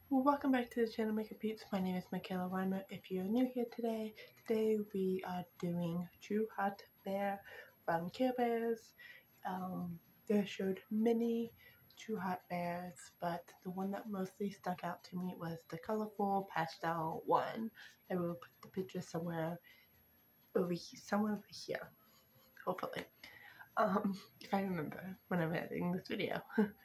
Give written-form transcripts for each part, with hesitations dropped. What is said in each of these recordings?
Well, welcome back to the channel Making Peeps. My name is Michaela Weimer. If you're new here today we are doing True Hot Bear from Care Bears. They showed many True Hot Bears, but the one that mostly stuck out to me was the colorful pastel one. I will put the picture somewhere over here, hopefully. If I remember when I'm editing this video.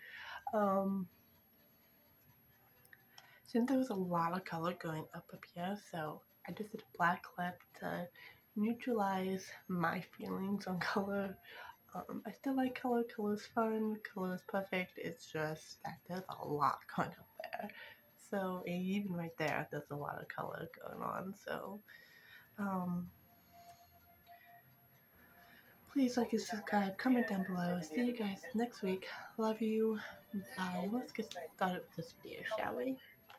Since there was a lot of color going up here, so I just did a black clip to neutralize my feelings on color. I still like color. Color's fun. Color is perfect. It's just that there's a lot going up there. So even right there, there's a lot of color going on. So please like and subscribe. Comment down below. See you guys next week. Love you. Bye. Let's get started with this video, shall we?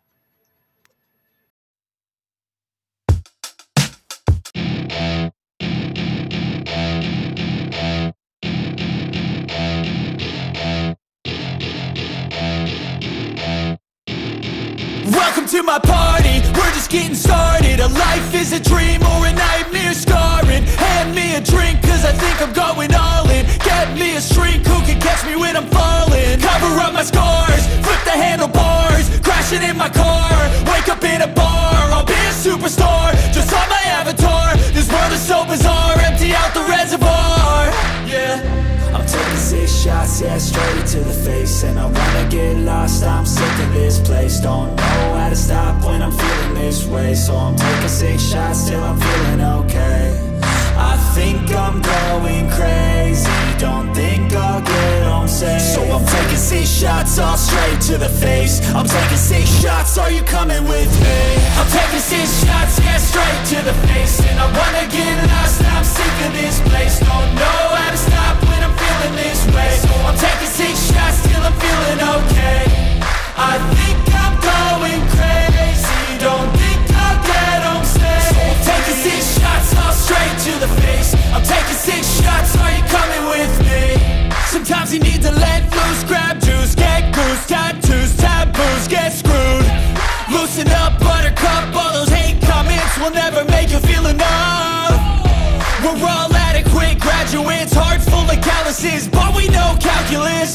Welcome to my party, we're just getting started. A life is a dream or a nightmare scarring. Hand me a drink cause I think I'm going all in. Get me a shrink who can catch me when I'm falling. Cover up my scars, flip the handlebars. Crashing in my car, wake up in a bar. I'll be a superstar, just on my avatar. This world is so bizarre, empty out the reservoir. Yeah, I'm taking 6 shots, yeah, straight to the face. And I wanna get lost, I'm sick of this place. Don't know how to stop when I'm feeling this way. So I'm taking 6 shots till I'm feeling okay. I think I'm going crazy, don't think I'll get home safe. So I'm taking 6 shots, all straight to the face. I'm taking 6 shots, are you coming with me? I'm taking 6 shots, yeah, straight to the face. And I wanna get lost, I'm sick of this place. Don't know how to stop when I'm feeling this way. So I'm taking 6 shots till I'm feeling okay. I think I'm going crazy, don't think I'll get home safe. So I'm taking 6 shots, all straight to the face. I'm taking 6 shots, are you coming with me? Sometimes you need to let loose, grab juice, get goose, tattoos, taboos, get screwed. Loosen up, buttercup, all those hate comments will never make you feel enough. We're all adequate graduates, heart full of calluses, but we know calculus.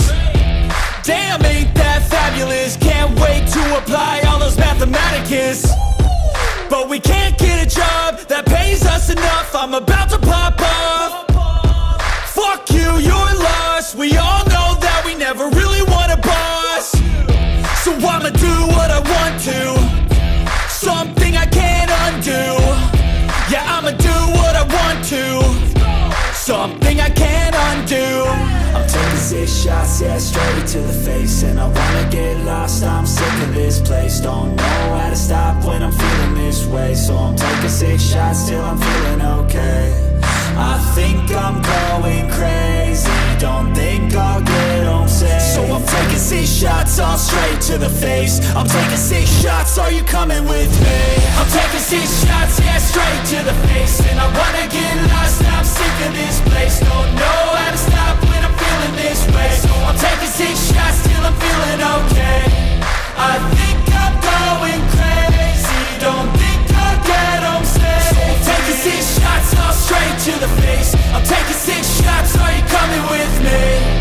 Damn, ain't that fabulous? Can't wait to apply all those mathematicus. But we can't get a job that pays us enough. I'm about to pop off. Fuck you, you're lost. We all know that we never really want a boss. So I'ma do what I want to, something I can't undo. Yeah, I'ma do what I want to, something I can't undo. I'm taking 6 shots, yeah, straight to the face. And I wanna get lost, I'm sick of this place. Don't know how to stop when I'm feeling this way. So I'm taking 6 shots till I'm feeling okay. I think I'm going crazy, don't think I'll get home safe. So I'm taking 6 shots, all straight to the face. I'm taking 6 shots, are you coming with me? I'm taking 6 shots, yeah, straight to the face. And I wanna get lost, I'm sick of this place. Don't know how to stop when I'm feeling this way. So I'm taking 6 shots till I'm feeling okay. I think I'm going crazy, don't think I'll get home safe. So I'm taking 6 shots, all straight to the face. I'm taking 6 shots, are you coming with me?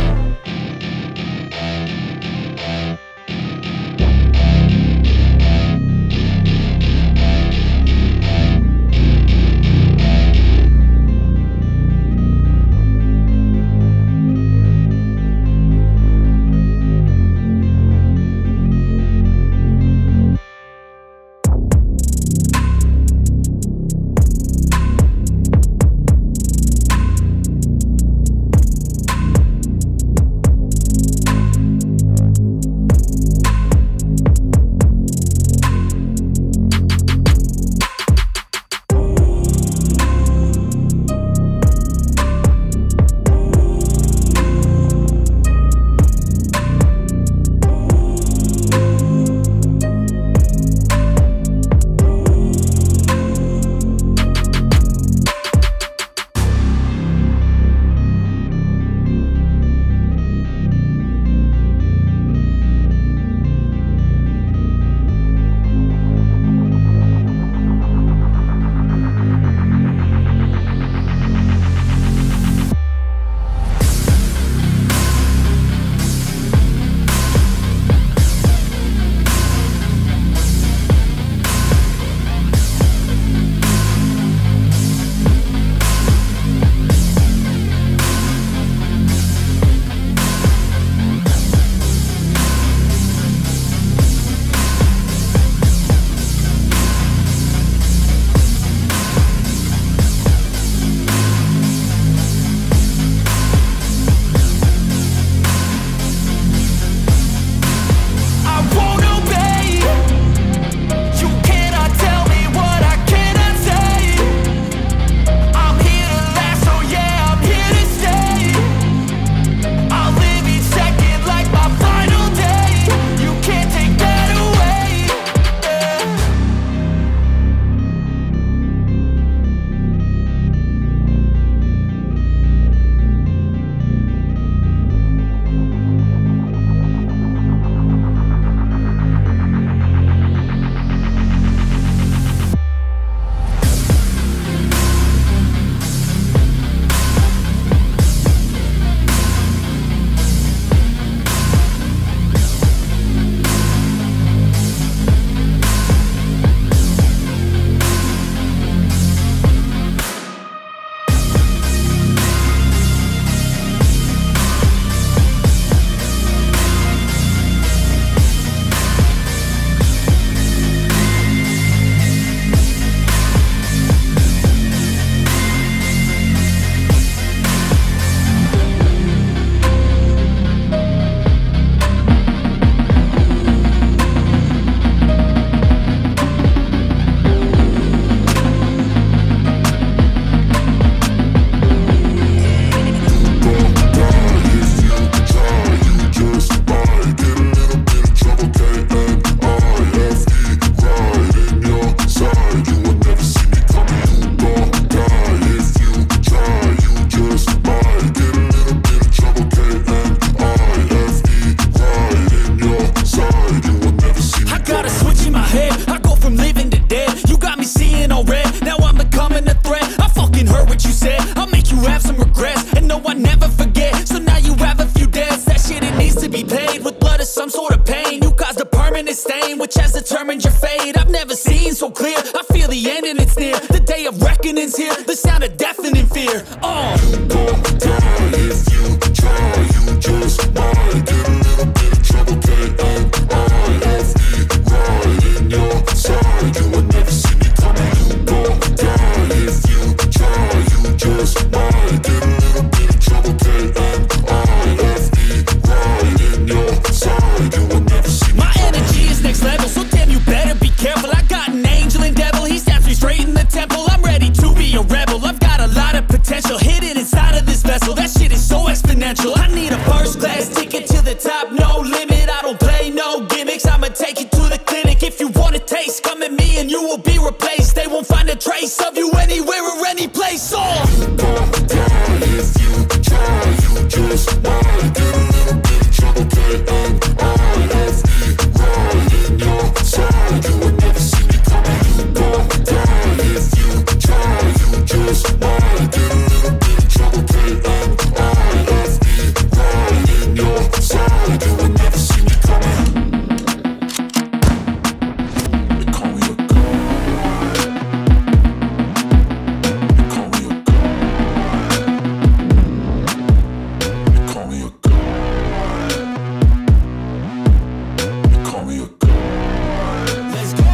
with blood or some sort of pain. You caused a permanent stain, which has determined your fate. I've never seen so clear, I feel the end and it's near. The day of reckoning's here, the sound of deafening fear. You gon' die if you try, you just might get a little bit of trouble, K-N-I-F-E, right in your side. You will never see me coming. You gon' die if you try, you just might get a little bit of trouble, K-N-I-F-E, right in your side. You will never see me. My energy is next level, so damn you better be careful. I got an angel and devil, he stabs me straight in the temple. I'm ready to be a rebel, I've got a lot of potential hidden inside of this vessel. That shit is so exponential. I need a first class ticket to the top, no limit. I don't play no gimmicks, I'ma take you to the clinic. If you want a taste, come at me and you will be replaced. They won't find a trace of you anywhere or any place. You gon' die if you try, you just might get a little bit of trouble, K-N-I-F-E, right in your side. You will never see me coming. You gon' die if you try, you just might get a little bit of trouble, K-N-I-F-E, right in your side. You will never see me coming. They call me a god. They call me a god. They call me a god. They call me a god. Let's go.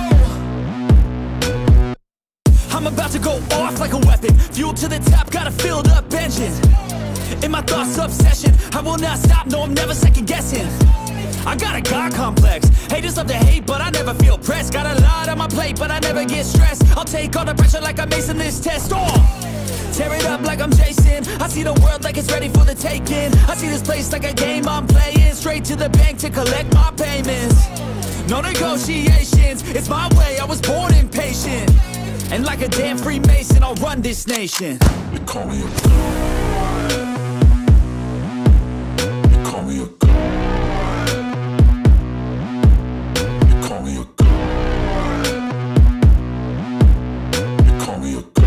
I'm about to go off like a weapon, fuel to the top, got a filled up engine. In my thoughts obsession, I will not stop, no I'm never second guessing. I got a God complex, haters love to hate but I never feel pressed. Got a lot on my plate but I never get stressed. I'll take all the pressure like I'm acing this test. Tear it up like I'm Jason. I see the world like it's ready for the taking. I see this place like a game I'm playing. Straight to the bank to collect my payments. No negotiations, it's my way, I was born impatient. And like a damn Freemason, I'll run this nation. They call me a god. They call me a god. They call me a god. They call me a god.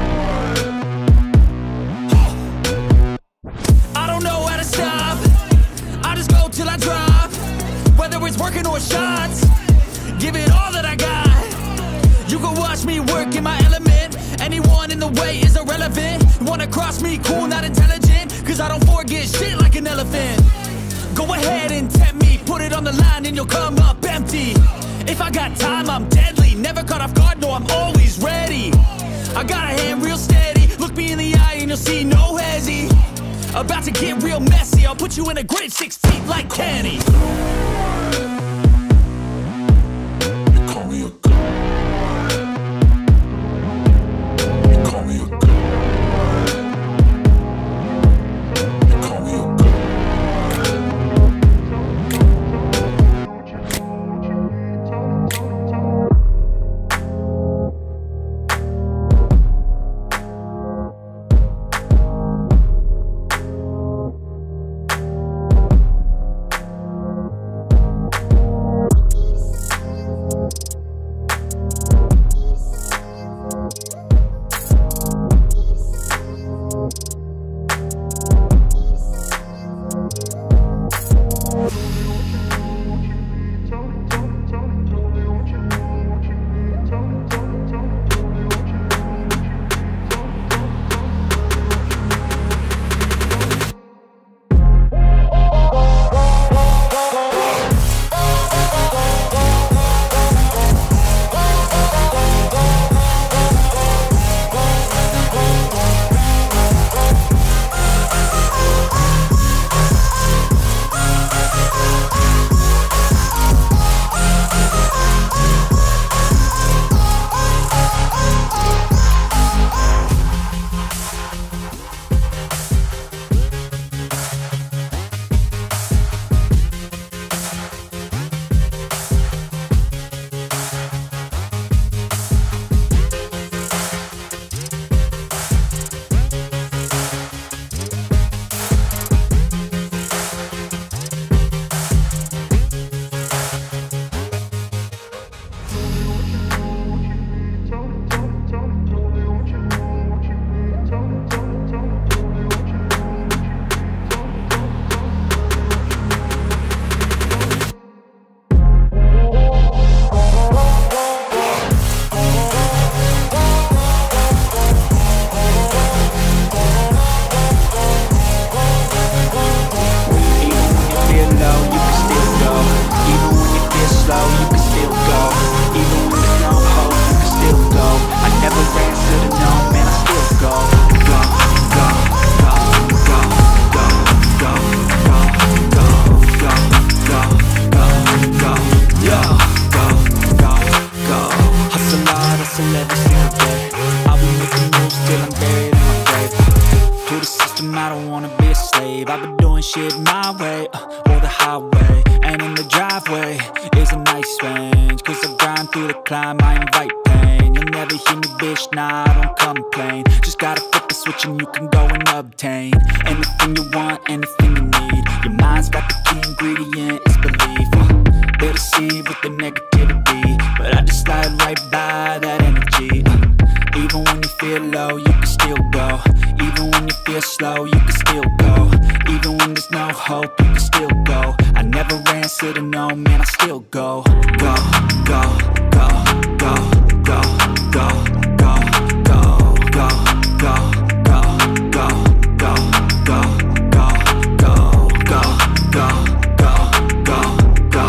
I don't know how to stop, I just go till I drop. Whether it's working or shots, give it all that I got. You can watch me work in my element. Anyone in the way is irrelevant. You wanna cross me, cool, not intelligent, cause I don't forget shit like an elephant. Go ahead and tempt me, put it on the line and you'll come up empty. If I got time, I'm deadly, never caught off guard, no, I'm always ready. I got a hand real steady, look me in the eye and you'll see no hezzy. About to get real messy, I'll put you in a grave 6 feet like Kenny. They call me a god. They call me a god. They call me a god. the highway, and in the driveway is a nice range. Cause I grind through the climb, I invite pain. You'll never hear me, bitch, nah, I don't complain. Just gotta flip the switch and you can go and obtain anything you want, anything you need. Your mind's got the key ingredient, it's belief. They'll deceive with the negativity, but I just slide right by that energy. Even when you feel low, you can still go. Even when you feel slow, you can still go. Even when there's no hope, you can still go. I never answer to no, man, I still go. Go, go, go, go, go, go, go, go, go, go, go, go, go, go, go, go, go, go, go,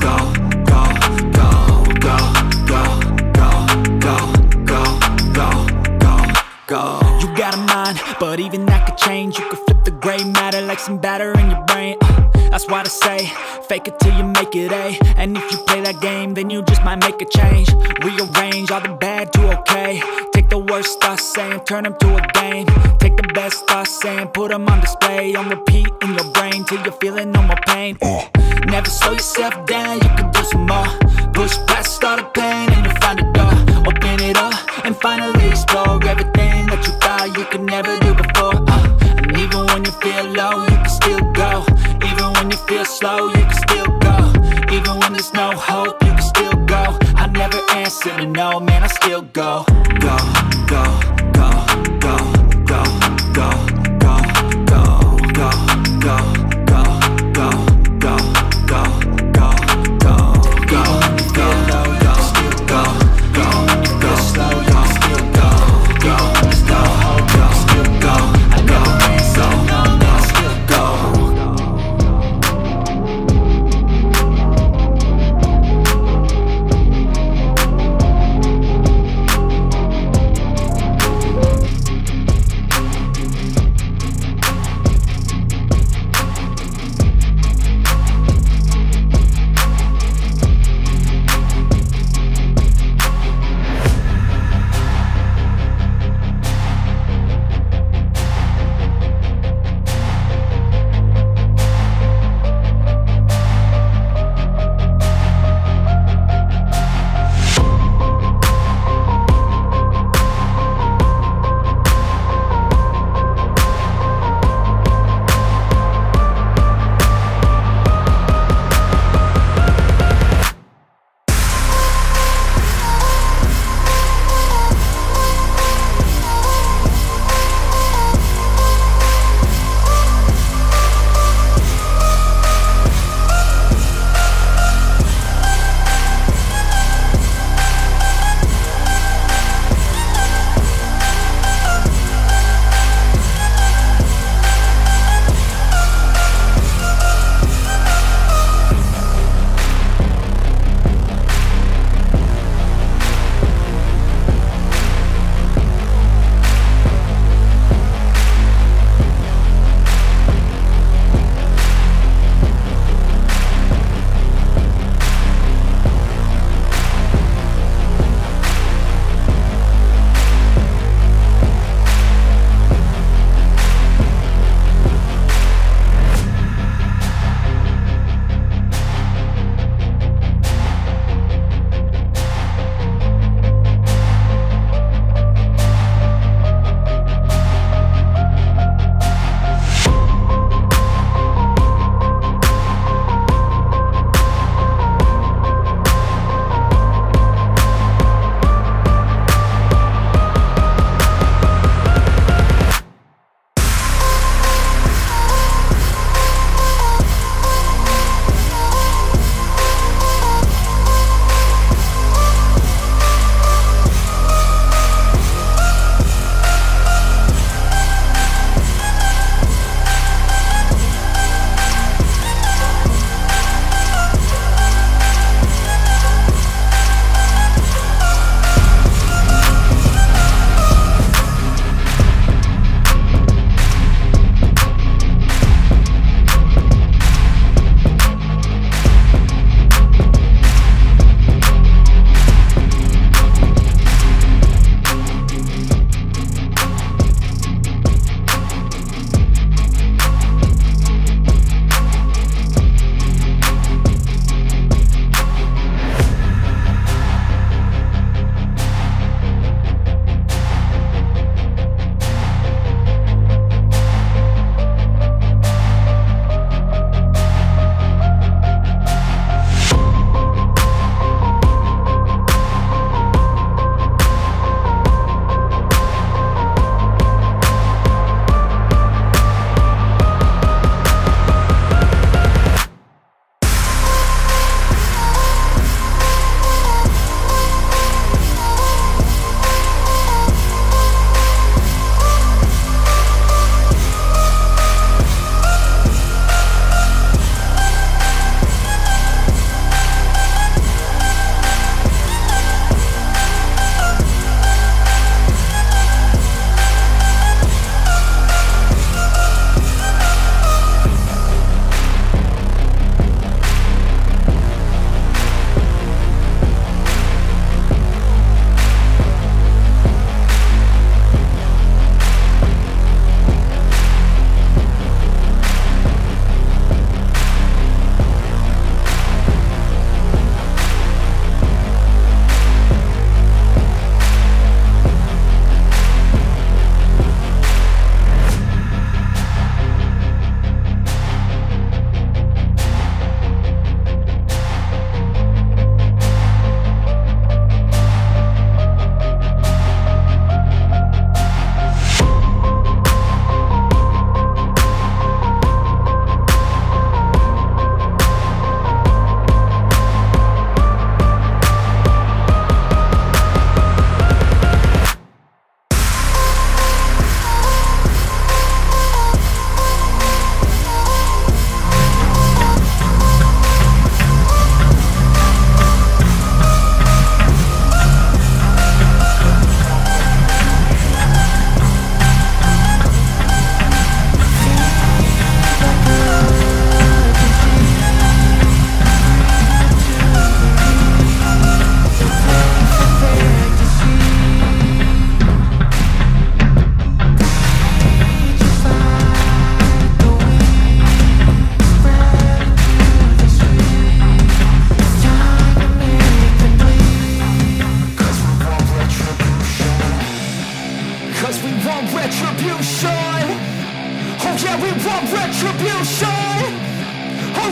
go. You got a mind, but even that could change. You could flip the gray matter like some batter in your brain. That's why they say, fake it till you make it A. And if you play that game, then you just might make a change. Rearrange all the bad to okay. Take the worst thoughts saying, turn them to a game. Take the best thoughts saying, put them on display. On repeat in your brain till you're feeling no more pain. Never slow yourself down, you can do some more. Push past all the pain and you'll find a door. Open it up and finally explore everything that you thought you could never do before. And even when you feel low, you can still go. Even when you feel slow, you can still go. Even when there's no hope, you can still go. I never answer to no, man, I still go. Go, go, go, go, go, go, go, go, go, go, go, go, go, go, go, go, go. Even when you feel low, you can still go. Even when you feel slow, you can still go. Even when there's no hope, you can still go. I never answer to no, man, I still go.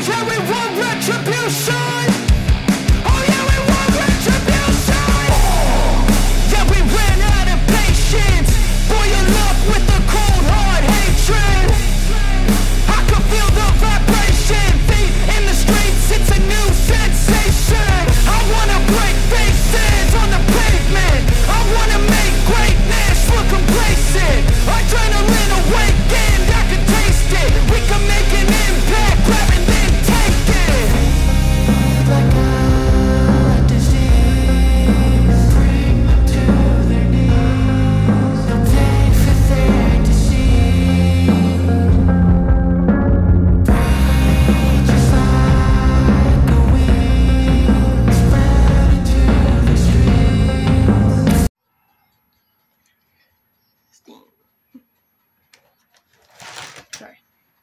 Yeah, we want retribution. Oh yeah, we want retribution. Yeah, we ran out of patience. Boil up with the cold hard hatred. I can feel the vibration. Feet in the streets, it's a new sensation. I wanna break faces on the pavement. I wanna make greatness look complacent. Adrenaline awakened, I can taste it. We can make an impact, grab and then take it. Like a disease, bring them to their knees. No pain for them to see. Breathe just like a wind, spread into the streets. Steam. Sorry.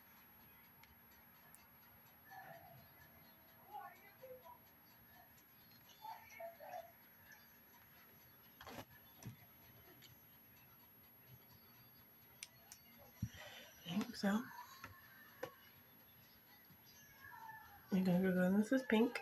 So I'm gonna go on. This is pink.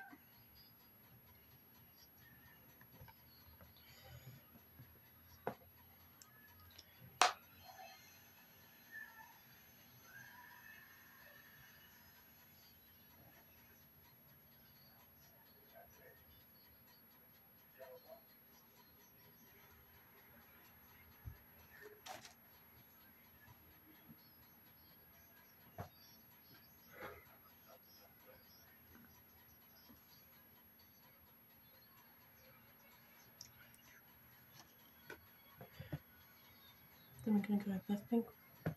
Then we're gonna go with this pink.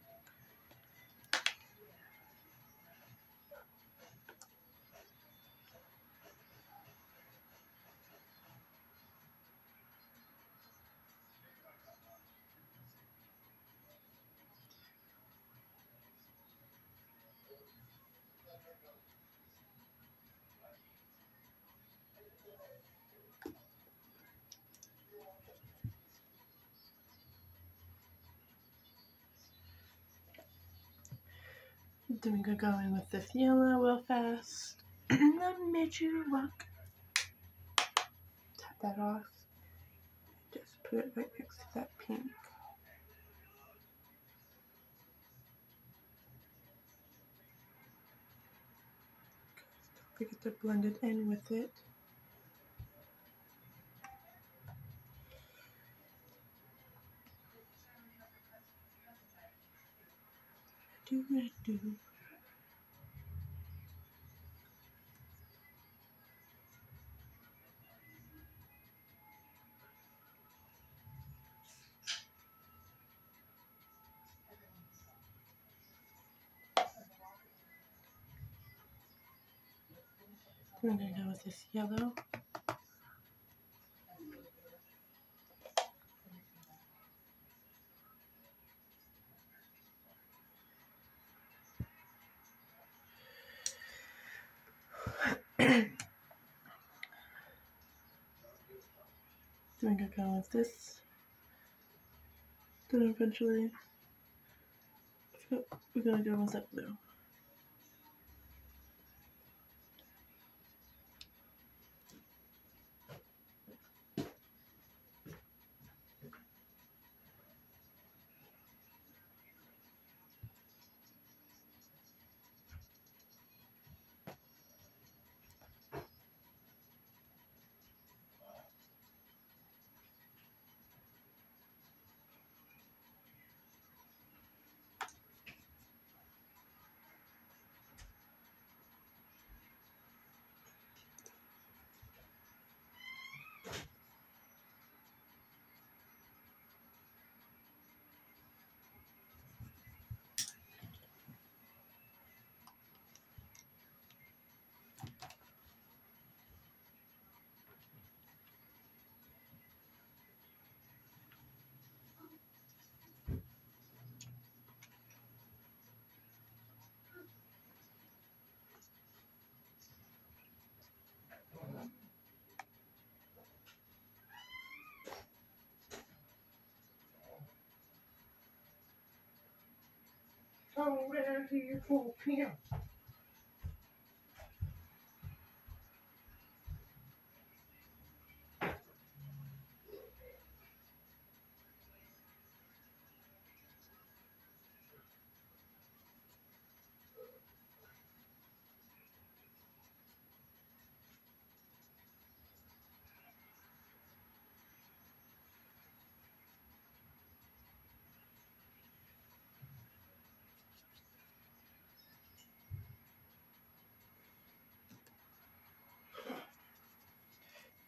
Then we're gonna go in with this yellow real fast. Let me make you walk. Tap that off. Just put it right next to that pink. Don't forget to blend it in with it. Do. We're gonna go with this yellow. We're gonna go with this. Then eventually, we're gonna go with that blue. So we're here for PM.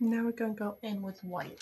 Now we're going to go in with white.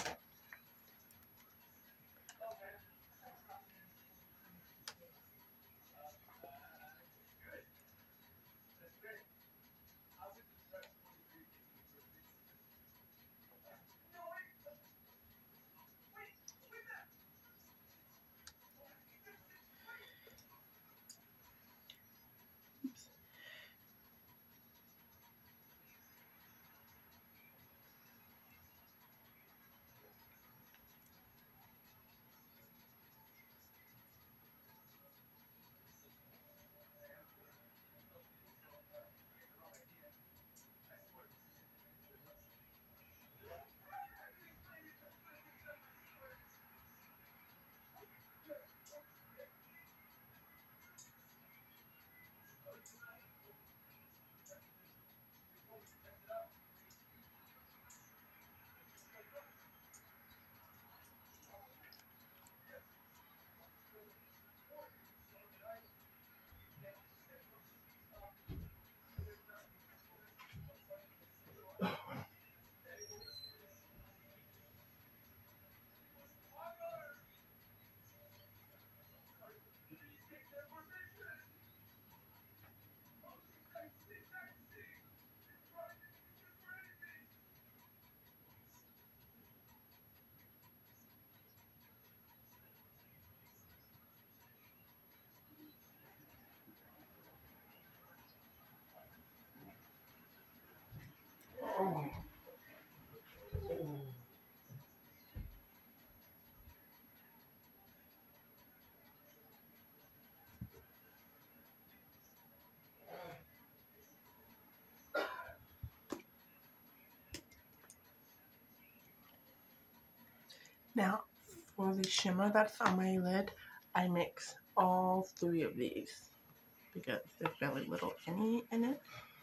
Now, for the shimmer that's on my lid, I mix all three of these because there's very little any in it.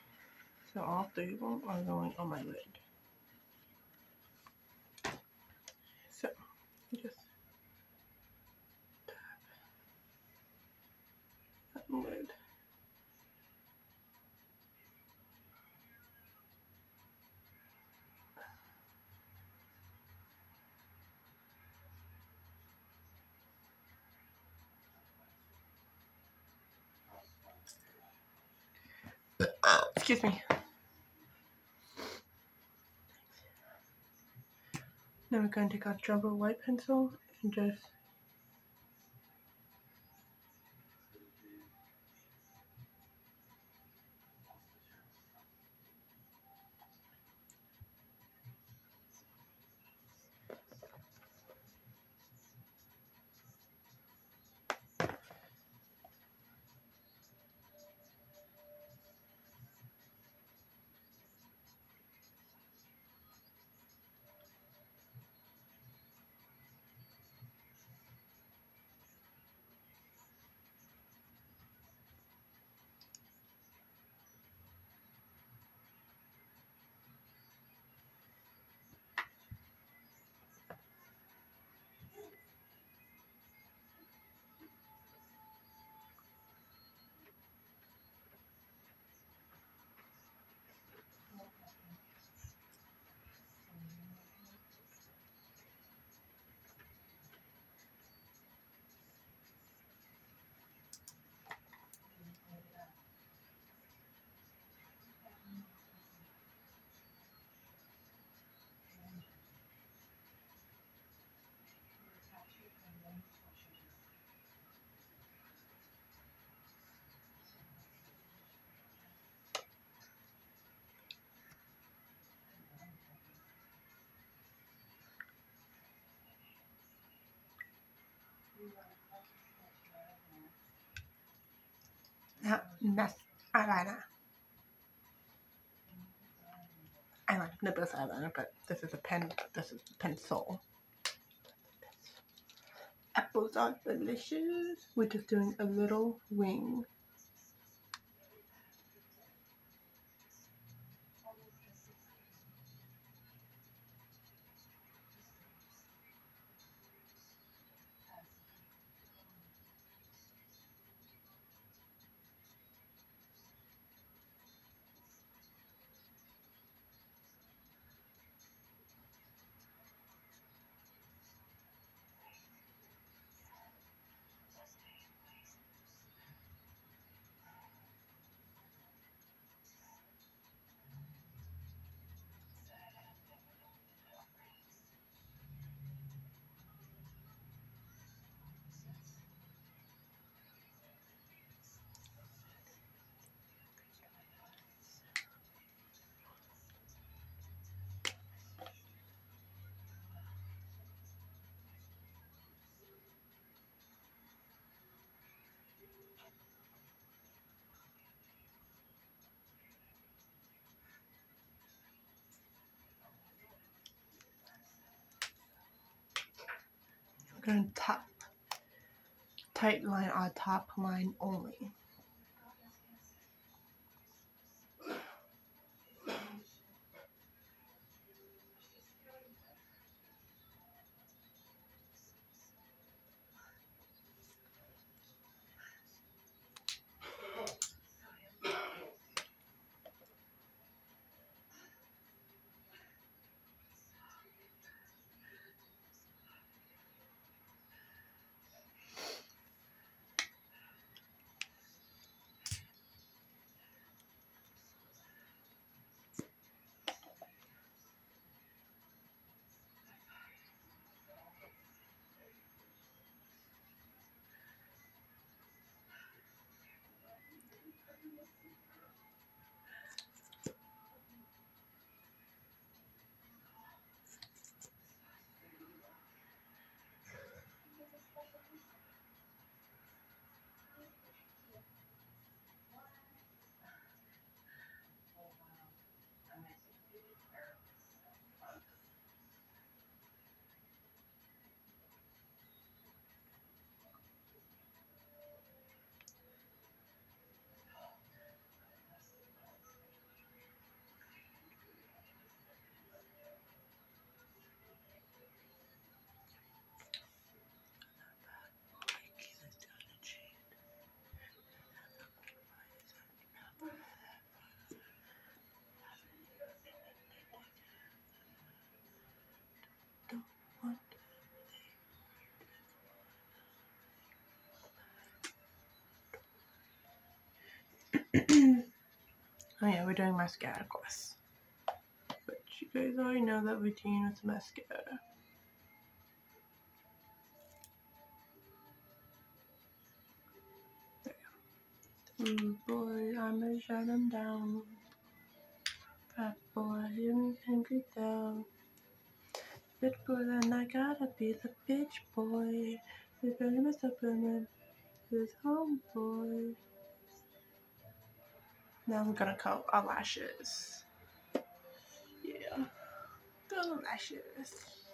So all three of them are going on my lid. So, you just tap that lid. Excuse me. Now we're going to take our Jumbo white pencil and just that's eyeliner. I like Nimbus eyeliner, but this is a pen. This is a pencil. Apples are delicious. We're just doing a little wing. and tight line on top line only. Oh yeah, we're doing mascara, of course. But you guys already know that routine with mascara. Boy, I'ma shut him down. Fat boy, hungry down. Bitch boy, then I gotta be the bitch boy. He's gonna mess up him, his homeboy. Now we're gonna curl our lashes. Yeah, curl lashes.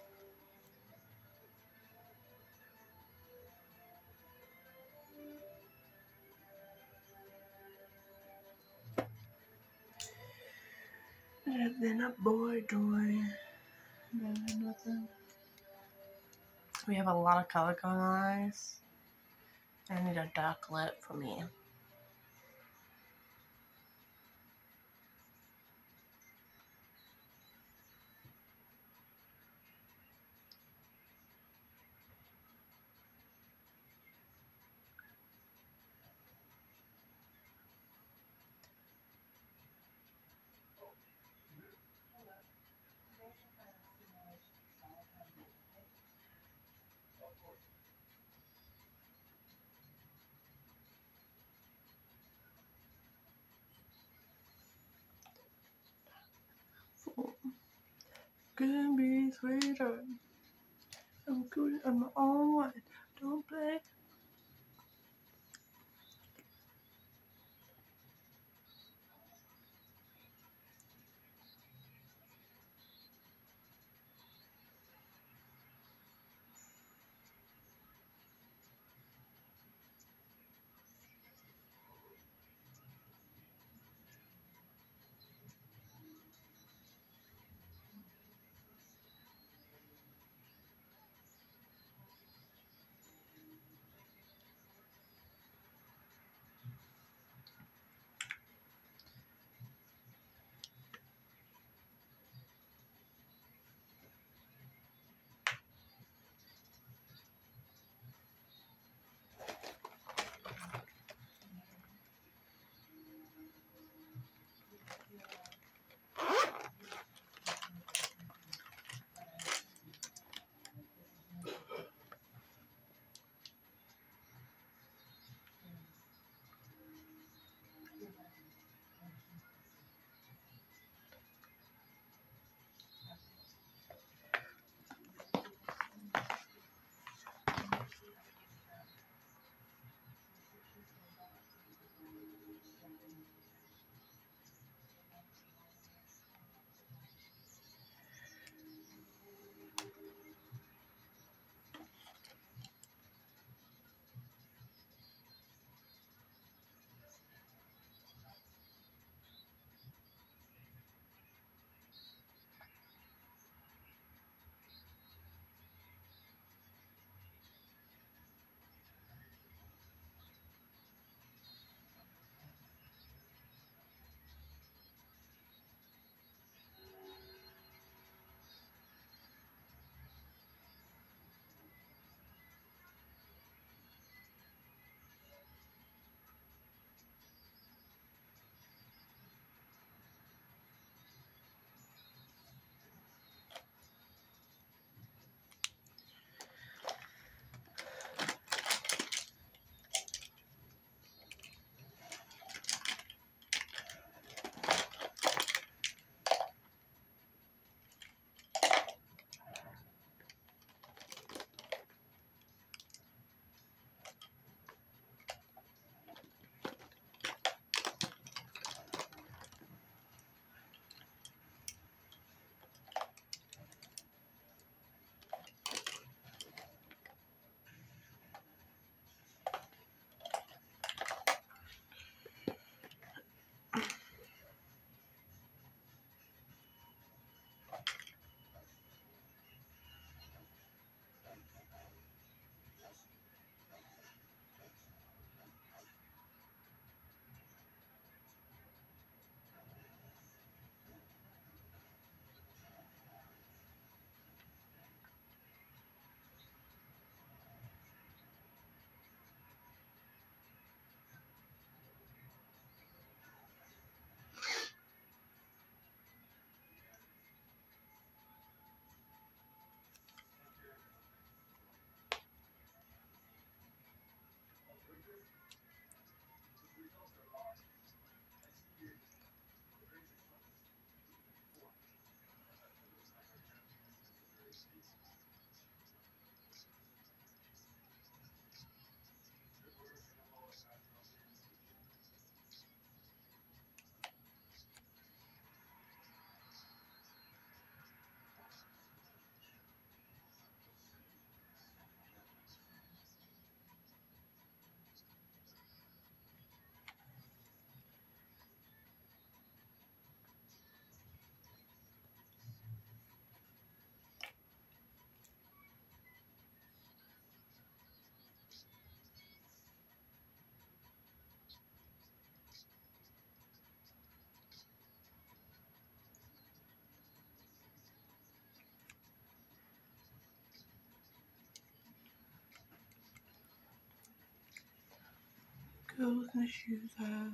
And then a boy toy. Nothing. We have a lot of color going on our eyes. I need a dark lip for me. Couldn't be sweeter. I'm good on my own one. Don't play. Girls in the shoes are.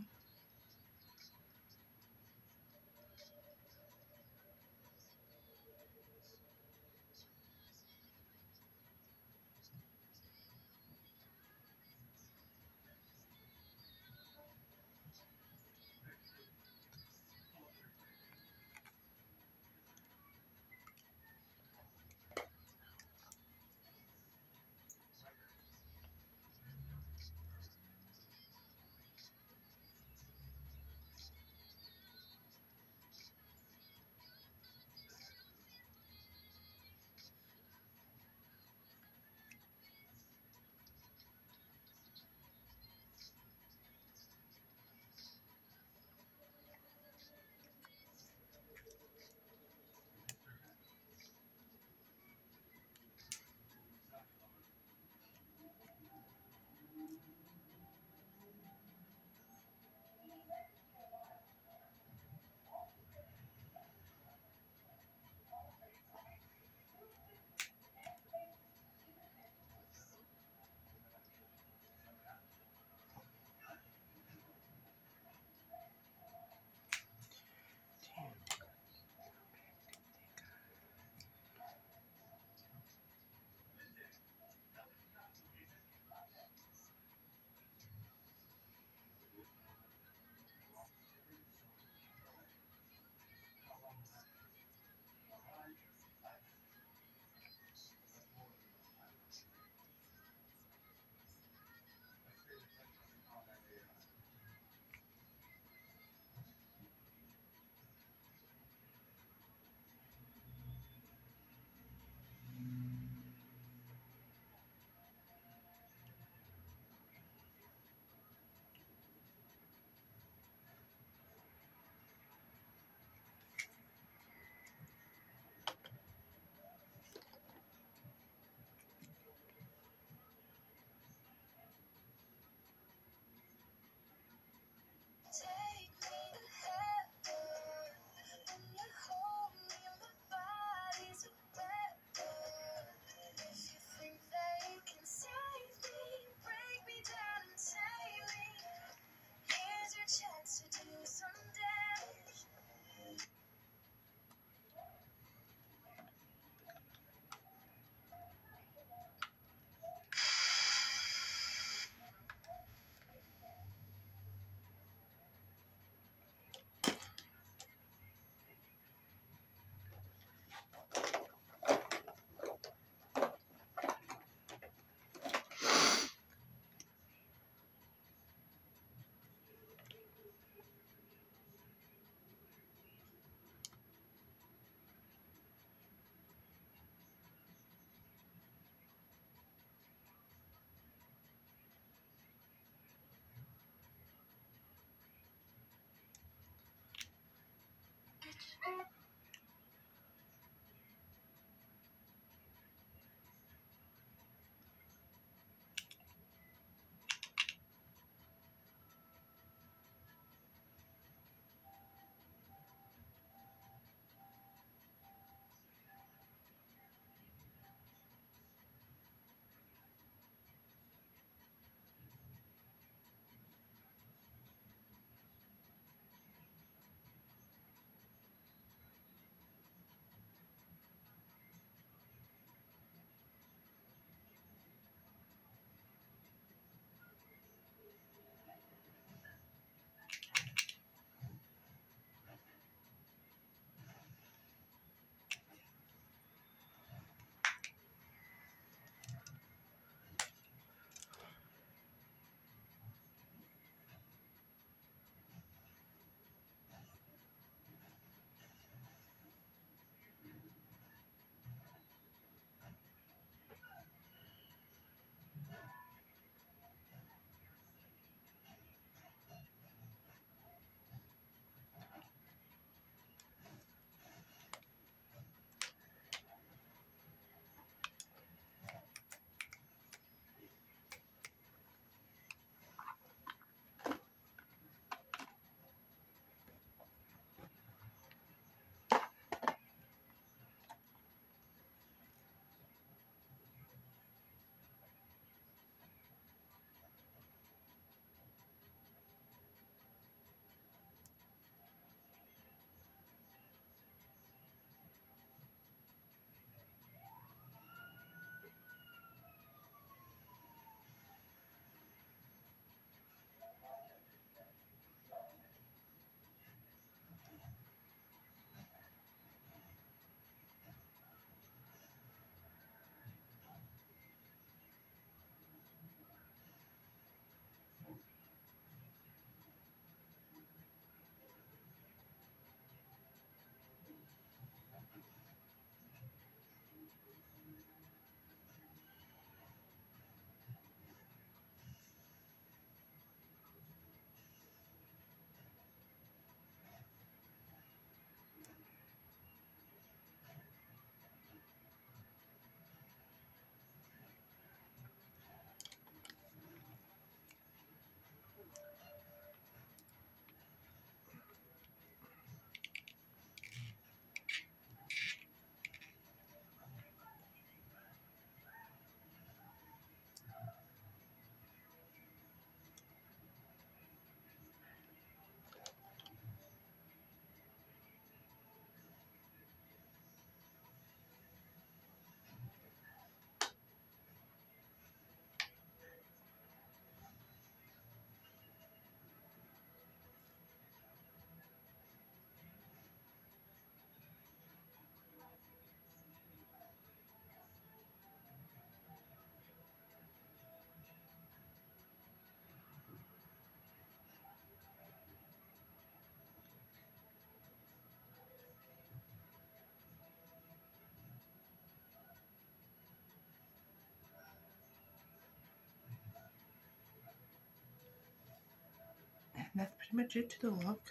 pretty much it to the look.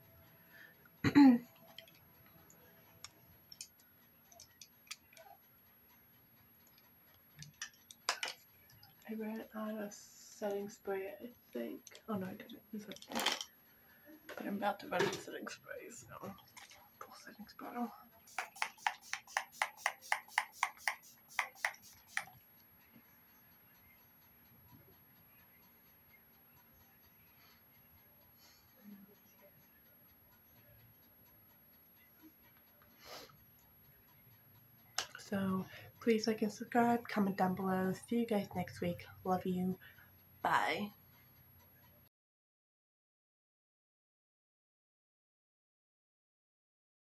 I ran out of setting spray, I think. Oh no, I didn't. It's okay. But I'm about to run out of setting spray, so pull setting spray. So please like and subscribe, comment down below. See you guys next week. Love you. Bye.